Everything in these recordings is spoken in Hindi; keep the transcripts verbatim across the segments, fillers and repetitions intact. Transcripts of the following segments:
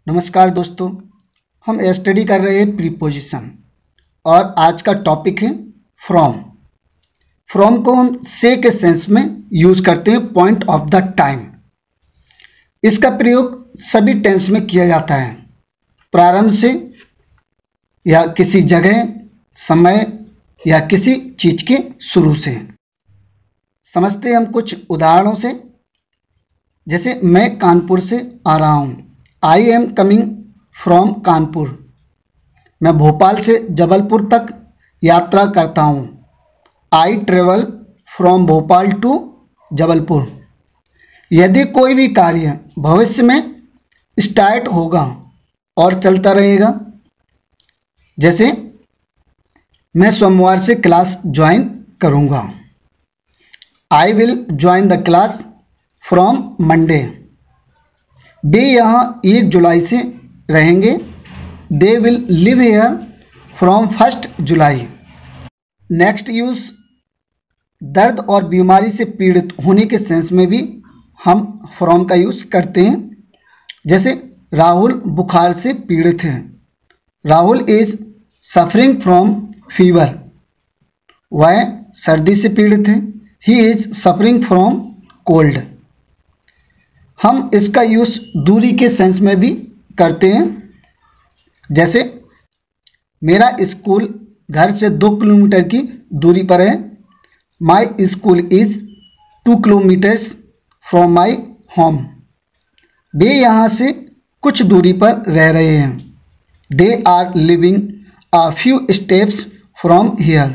नमस्कार दोस्तों, हम स्टडी कर रहे हैं प्रीपोजिशन और आज का टॉपिक है फ्रॉम। फ्रॉम को हम से के सेंस में यूज करते हैं पॉइंट ऑफ द टाइम। इसका प्रयोग सभी टेंस में किया जाता है, प्रारंभ से या किसी जगह, समय या किसी चीज के शुरू से। समझते हैं हम कुछ उदाहरणों से। जैसे मैं कानपुर से आ रहा हूँ, I am coming from Kanpur. मैं भोपाल से जबलपुर तक यात्रा करता हूँ, I travel from Bhopal to Jabalpur. यदि कोई भी कार्य भविष्य में स्टार्ट होगा और चलता रहेगा, जैसे मैं सोमवार से क्लास ज्वाइन करूँगा, I will join the class from Monday. वे यहाँ एक जुलाई से रहेंगे, they will live here from first July. Next use, दर्द और बीमारी से पीड़ित होने के सेंस में भी हम फ्रॉम का यूज़ करते हैं। जैसे राहुल बुखार से पीड़ित है, Rahul is suffering from fever. वह सर्दी से पीड़ित है, he is suffering from cold. हम इसका यूज़ दूरी के सेंस में भी करते हैं। जैसे मेरा स्कूल घर से दो किलोमीटर की दूरी पर है, my school is two kilometres from my home. वे यहाँ से कुछ दूरी पर रह रहे हैं, they are living a few steps from here.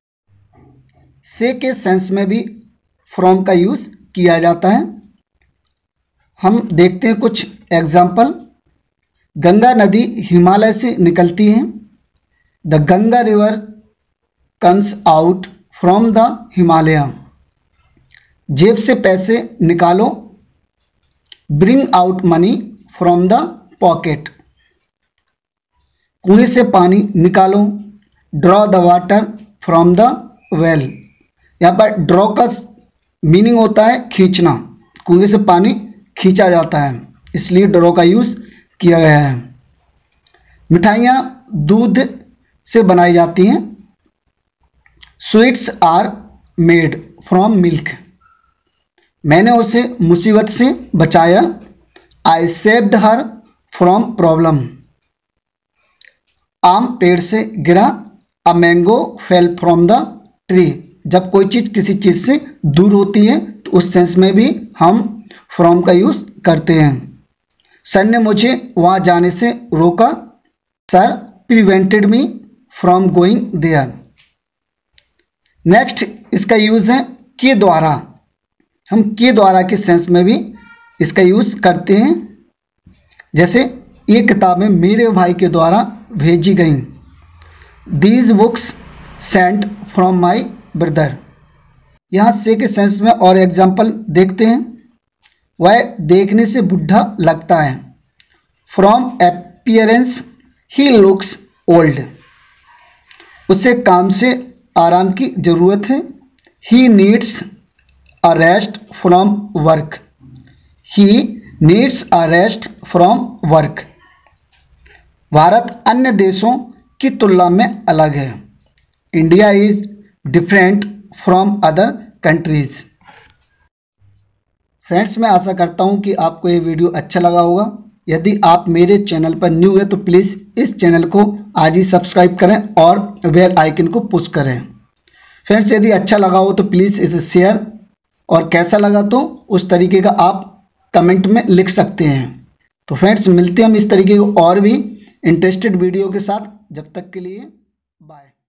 से के सेंस में भी फ्रॉम का यूज़ किया जाता है। हम देखते हैं कुछ एग्जाम्पल। गंगा नदी हिमालय से निकलती है, the Ganga river comes out from the Himalaya. जेब से पैसे निकालो, bring out money from the pocket. कुएं से पानी निकालो, draw the water from the well. यहाँ पर ड्रॉ का मीनिंग होता है खींचना, कुएं से पानी खींचा जाता है, इसलिए ड्रॉ का यूज़ किया गया है। मिठाइयाँ दूध से बनाई जाती हैं, sweets are made from milk. मैंने उसे मुसीबत से बचाया, I saved her from problem. आम पेड़ से गिरा, a mango fell from the tree. जब कोई चीज़ किसी चीज़ से दूर होती है तो उस सेंस में भी हम फ्रॉम का यूज़ करते हैं। सर ने मुझे वहाँ जाने से रोका, sir prevented me from going there. Next इसका यूज़ है के द्वारा। हम के द्वारा के सेंस में भी इसका यूज़ करते हैं। जैसे ये किताबें मेरे भाई के द्वारा भेजी गईं, these books sent from my brother. यहाँ से के सेंस में और एग्जाम्पल देखते हैं। वह देखने से बुढ़ा लगता है, from appearance he looks old. उसे काम से आराम की ज़रूरत है, he needs a rest from work. He needs a rest from work. Bharat अन्य देशों की तुलना में अलग है, India is different from other countries. Friends, मैं आशा करता हूं कि आपको ये वीडियो अच्छा लगा होगा। यदि आप मेरे चैनल पर न्यू है तो प्लीज़ इस चैनल को आज ही सब्सक्राइब करें और बेल आइकन को पुश करें। फ्रेंड्स, यदि अच्छा लगा हो तो प्लीज़ इसे शेयर, और कैसा लगा तो उस तरीके का आप कमेंट में लिख सकते हैं। तो फ्रेंड्स, मिलते हैं हम इस तरीके को और भी इंटरेस्टेड वीडियो के साथ। जब तक के लिए बाय।